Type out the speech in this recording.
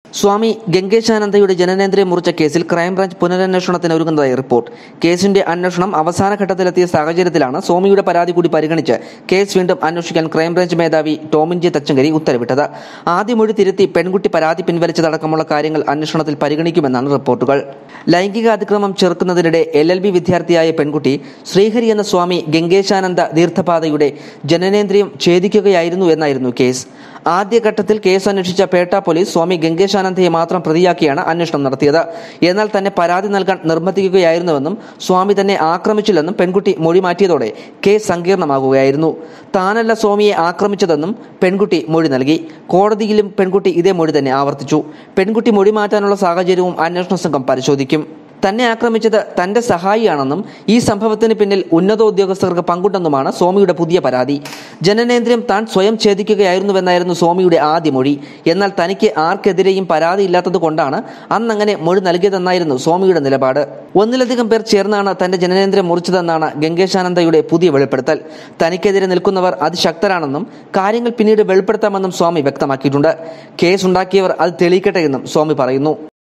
സ്വാമി ഗംഗേശാനന്ദയുടെ ജനനേന്ദ്രിയം മുറിച്ച കേസിൽ crime branch പുനരന്വേഷണത്തിന് ഒരുങ്ങുന്നതായി report. കേസിന്റെ അന്വേഷണം അവസാന ഘട്ടത്തിലെത്തിയ സാഹചര്യത്തിലാണ് സ്വാമിയുടെ പരാതി കൂടി പരിഗണിച്ച് കേസ് വീണ്ടും അന്വേഷിക്കാൻ ക്രൈംബ്രാഞ്ച് മേധാവി ടോമിൻ ജെ തച്ചങ്കരി ഉത്തരവിട്ടത്. ആദ്യ മൊഴി തിരുത്തി പെൺകുട്ടി പരാതി പിൻവലിച്ചതടക്കമുള്ള കാര്യങ്ങൾ അന്വേഷണത്തിൽ പരിഗണിക്കുമെന്നാണ് റിപ്പോർട്ടുകൾ. ലൈംഗിക അതിക്രമം ചെറുക്കുന്നതിനിടെ LLB വിദ്യാർത്ഥിയായ പെൺകുട്ടി ശ്രീഹരി എന്ന സ്വാമി ഗംഗേശാനന്ദ തീർത്ഥപാദയുടെ ജനനേന്ദ്രിയം ഛേദിക്കുകയായിരുന്നു എന്നായിരുന്നു കേസ്. ആദ്യഘട്ടത്തിൽ കേസ് അന്വേഷിച്ച പേട്ട പോലീസ് സ്വാമി ഗംഗേശാനന്ദയെ മാത്രം പ്രതിയാക്കിയാണ് അന്വേഷണം നടത്തിയത്. എന്നാൽ തന്നെ പരാതി നൽകാൻ നിർബന്ധിക്കുകയായിരുന്നുവെന്നും സ്വാമി തന്നെ ആക്രമിച്ചില്ലെന്നും പെൺകുട്ടി മൊഴി മാറ്റിയതോടെ കേസ് സങ്കീർണമാകുകയായിരുന്നു. താനല്ല സ്വാമിയെ ആക്രമിച്ചതെന്നും പെൺകുട്ടി മൊഴി നൽകി. കോടതിയിലും പെൺകുട്ടി ഇതേ മൊഴി തന്നെ ആവർത്തിച്ചു. പെൺകുട്ടി മൊഴി മാറ്റാനുള്ള സാഹചര്യവും അന്വേഷണ സംഘം പരിശോധിക്കും. തന്നെ ആക്രമിച്ചത് തന്റെ സഹായിയാണെന്നും ഈ സംഭവത്തിന് പിന്നിൽ ഉന്നത ഉദ്യോഗസ്ഥർക്ക് പങ്കുണ്ടെന്നുമാണ് സ്വാമിയുടെ പുതിയ പരാതി. ജനനേന്ദ്രിയം താൻ സ്വയം ഛേദിക്കുകയായിരുന്നുവെന്നായിരുന്നു സ്വാമിയുടെ ആദ്യ മൊഴി. എന്നാൽ തനിക്ക് ആർക്കെതിരെയും പരാതിയില്ലാത്തത് കൊണ്ടാണ് അന്നങ്ങനെ മൊഴി നൽകിയതെന്നായിരുന്നു സ്വാമിയുടെ നിലപാട്. ഒന്നിലധികം പേർ ചേർന്നാണ് തന്റെ ജനനേന്ദ്രിയം മുറിച്ചതെന്നാണ് ഗംഗേശാനന്ദയുടെ പുതിയ വെളിപ്പെടുത്തൽ. തനിക്കെതിരെ നിൽക്കുന്നവർ അതിശക്തരാണെന്നും കാര്യങ്ങൾ പിന്നീട് വെളിപ്പെടുത്താമെന്നും സ്വാമി വ്യക്തമാക്കിയിട്ടുണ്ട്. കേസുണ്ടാക്കിയവർ അത് തെളിയിക്കട്ടെ എന്നും സ്വാമി പറയുന്നു.